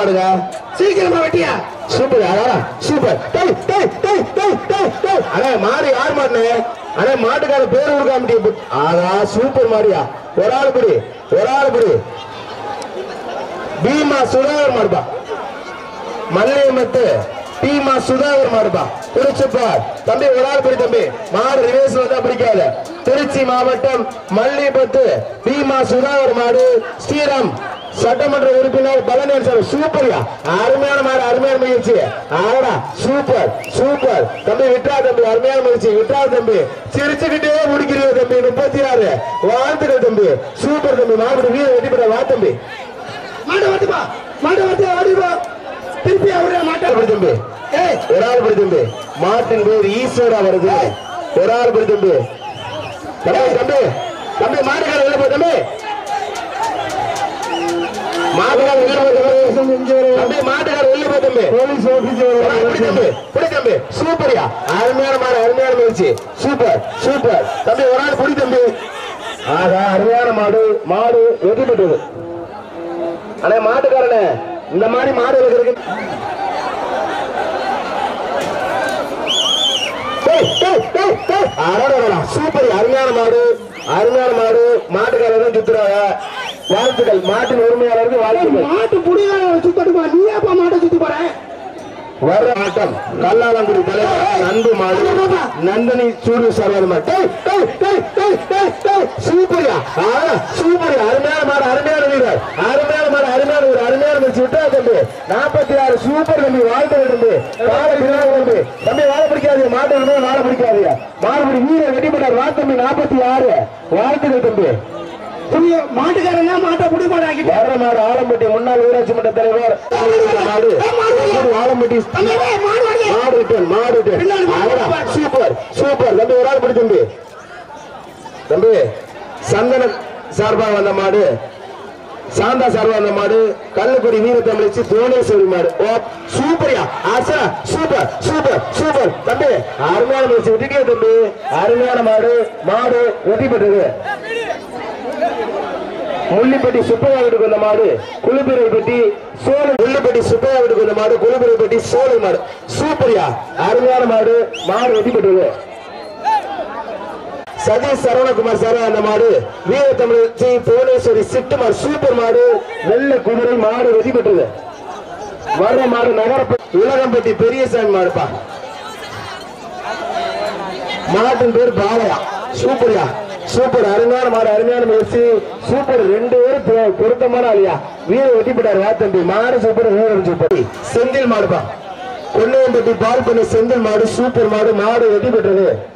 சீக்கிரமா வெட்டியா super super அண்ணே மாடு யார் மாடுனே அண்ணே மாட்டுக்கார பேர் கொடுக்காம ஆகா சூப்பர் மாடியா ஒரு ஆள் படி பீமா சுதாகர் மாடுபா மல்லியமத்து பீமா சுதாகர் மாடுபா குறிச்சுப்பா தம்பி ஒரு ஆள் படி தம்பி மாடு ரிவேஸ் வந்தா பிடிக்காத திருச்சி மாவட்டம் மல்லியமத்து பீமா சுதாகர் மாடு ஸ்ரீராம் சட்டமன்ற உறுப்பினர் பழனியன் சார் சூப்பர்யா அருமையான மாடு அருமையான முயற்சி ஆடா சூப்பர் சூப்பர் தம்பி விட்டா தம்பி அருமையான முயற்சி விட்டா தம்பி சிரிச்சுக்கிட்டே முடிக்கிறீங்க தம்பி 36 வாழ்த்துக்கள் தம்பி சூப்பர் தம்பி மாடு வீர வெட்டி பெற வா தம்பி மாடு வந்து ஆடிவா திருப்பி அவரே மாட்டாரு தம்பி ஒரு ஆள் படி தம்பி மாட்டின் பேர் ஈஸ்வரா வருது ஒரு ஆள் படி தம்பி தம்பி தம்பி மாடுகார வெளில போ தம்பி மாட்டுக்கார வெளில போ தம்பி தம்பி சூப்பர்யா அருமையான மாடு அருமையான முயற்சி சூப்பர் சூப்பர் தம்பி ஒரு ஆள் புடி தம்பி ஆகா அருமையான மாடு வெற்றி பெற்றது அண்ணே மாட்டுக்காரனே இந்த மாதிரி மாடு இருக்கு சூப்பர் அருமையான மாடு மாட்டுக்காரர் சுத்துறாங்க வாழ்த்துக்கள் மாட்டின் உரிமையாளருக்கு வாழ்த்துக்கள் மாட்டு புடியால சுத்தட்டுமா நீ அப்பா மாட்டை சுத்தி போற வர்ற ஆட்டம் கல்லாலங்குடி தலைவர் நன்பு மாடு நந்தனி சூடு சர்வர் மாடு சூப்பர்யா அருமையான மாடு அருமையான வீரர் அருமையான முயற்சி விட்டா தம்பி 46 சூப்பர் தம்பி வாழ்த்துக்கள் தம்பி தம்பி வாழ பிடிக்காது மாட்டு வாழ பிடிக்காது மாடுபடி வீரர் வெட்டி போட்டார் வா தம்பி 46 வாழ்த்துக்கள் தம்பி மாட்டுக்காரங்க மாட்டை குடிமாடாக்கி வர்ற மாடு ஆலம்பட்டி முன்னாள் ஊராட்சி மன்ற தலைவர் ஆலம்பட்டி மாடு சூப்பர் சூப்பர் தம்பி ஒரு ஆள் படி தம்பி சந்தன சார்பாக வந்த மாடு சாந்தா சார்பாக வந்த மாடு கல்லுக்குடி வீரத்தமிழ்ச்சி புவனேஸ்வரி மாடு சூப்பர்யா ஆசா சூப்பர் சூப்பர் சூப்பர் தம்பி அருமையான முயற்சி விட்டுட்டே தம்பி அருமையான மாடு வெற்றி பெற்றது முள்ளிப்பட்டி சுப்பையா வீட்டுக்கு வந்த மாடு குளிப்பிரைப்பட்டி சோழ முள்ளிப்பட்டி சுப்பையா வீட்டுக்கு வந்த மாடு குளிப்பிரைப்பட்டி சோழ மாடு சூப்பர்யா அருமையான மாடு வெற்றி பெற்றது சதீஷ் சரவணகுமார் சார் அந்த மாடு வீரத்தமிழ்ச்சி புவனேஸ்வரி சிட்டு மாடு சூப்பர் மாடு வெள்ளை குதிரை மாடு வெற்றி பெற்றது வர்ற மாடு நகரப்பட்டி உலகம்பட்டி பெரியசாமி மாடுப்பா மாட்டின் பேர் பாலையா சூப்பர்யா சூப்பர் அருமையான மாடு அருமையான முயற்சி சூப்பர் 2 பேரும் பொருத்தமான ஆளியா வீர வெட்டி போட்டார் வா தம்பி மாடு சூப்பர் வீரர் சூப்பர் செந்தில் மாடுப்பா கொன்னையம்பட்டி பால் பண்ணி செந்தில் மாடு சூப்பர் மாடு வெட்டி பெற்றது